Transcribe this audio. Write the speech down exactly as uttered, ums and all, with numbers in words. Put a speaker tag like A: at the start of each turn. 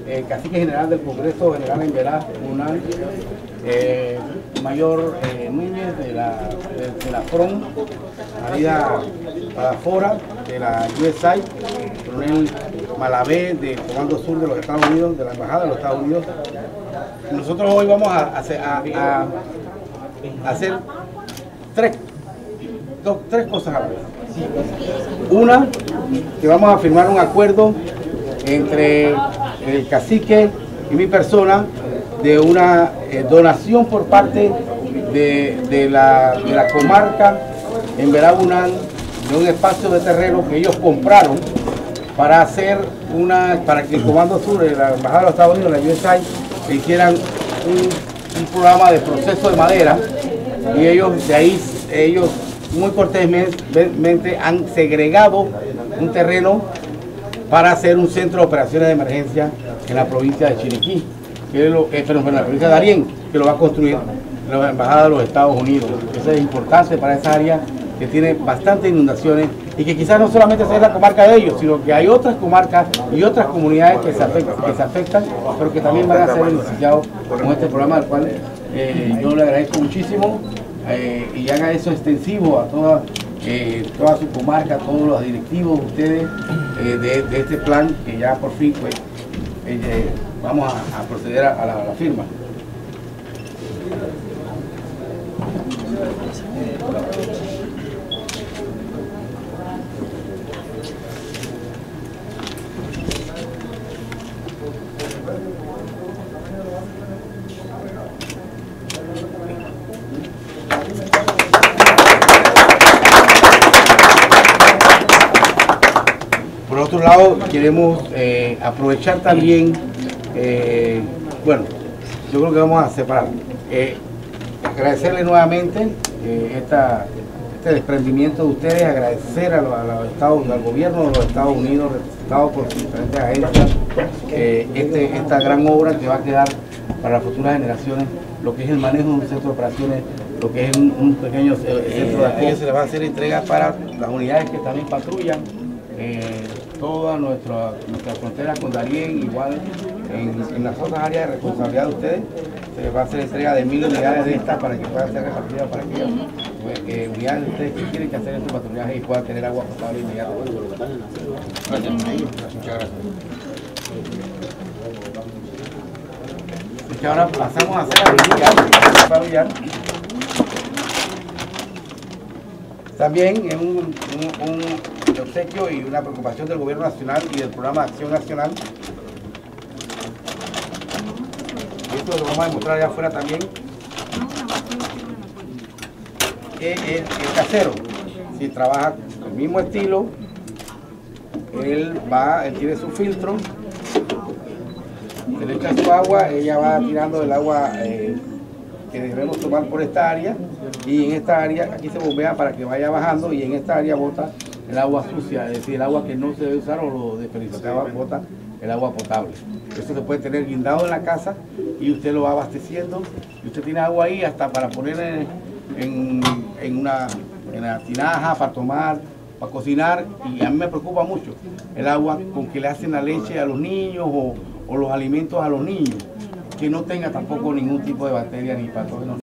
A: el cacique general del Congreso General en Verá, Unal, eh, Mayor eh, Núñez de la, de, de la F R O M, María Padafora de la U S A I D, Coronel Malavé del Comando Sur de los Estados Unidos, de la Embajada de los Estados Unidos. Nosotros hoy vamos a, a, a, a hacer tres, dos, tres cosas a la vez. Una, que vamos a firmar un acuerdo entre el cacique y mi persona de una eh, donación por parte de, de, la, de la comarca en Verá Unal, de un espacio de terreno que ellos compraron para hacer una, para que el Comando Sur de la Embajada de los Estados Unidos, la U S A I D, hicieran un, un programa de proceso de madera, y ellos de ahí, ellos muy cortésmente han segregado un terreno para hacer un centro de operaciones de emergencia en la provincia de Chiriquí, que es lo, eh, pero en la provincia de Darién, que lo va a construir la Embajada de los Estados Unidos. Eso es importante para esa área que tiene bastantes inundaciones y que quizás no solamente sea la comarca de ellos, sino que hay otras comarcas y otras comunidades que se afectan, que se afectan pero que también van a ser beneficiados con este programa, al cual eh, yo le agradezco muchísimo. Eh, y haga eso extensivo a toda, eh, toda su comarca, a todos los directivos, ustedes, eh, de, de este plan que ya por fin pues, eh, vamos a, a proceder a, a, la, a la firma. Por otro lado, queremos eh, aprovechar también, eh, bueno, yo creo que vamos a separar, eh, agradecerle nuevamente eh, esta, este desprendimiento de ustedes, agradecer a los, a los Estados, al gobierno de los Estados Unidos, representado por sus diferentes agencias, eh, este, esta gran obra que va a quedar para las futuras generaciones, lo que es el manejo de un centro de operaciones, lo que es un, un pequeño eh, centro de apoyo. Se le va a hacer entrega para las unidades que también patrullan eh, toda nuestra, nuestra frontera con Darién, igual en, en las otras áreas de responsabilidad de ustedes. Se les va a hacer entrega de mil unidades de estas para que puedan ser repartidas para aquellas eh, unidades de ustedes que tienen que hacer este patrullaje y puedan tener agua potable inmediatamente. Gracias. Muchas gracias. Y ahora pasamos a hacer la unidad. También es un, un, un obsequio y una preocupación del Gobierno Nacional y del Programa de Acción Nacional. Esto lo vamos a demostrar allá afuera también. Que el, el casero, si trabaja con el mismo estilo, él va, él tiene su filtro, se le echa su agua, ella va tirando el agua eh, que debemos tomar por esta área, y en esta área, aquí se bombea para que vaya bajando, y en esta área bota el agua sucia, es decir, el agua que no se debe usar o lo desperdiciado, bota el agua potable. Eso se puede tener guindado en la casa y usted lo va abasteciendo, y usted tiene agua ahí hasta para poner en, en, en, una, en una tinaja para tomar, para cocinar, y a mí me preocupa mucho el agua con que le hacen la leche a los niños o, o los alimentos a los niños, que no tenga tampoco ningún tipo de bacteria ni patógenos.